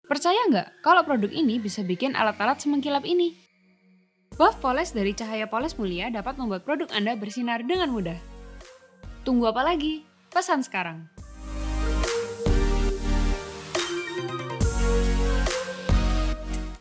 Percaya nggak kalau produk ini bisa bikin alat-alat semengkilap ini? Buff Poles dari Cahaya Poles Mulia dapat membuat produk Anda bersinar dengan mudah. Tunggu apa lagi? Pesan sekarang!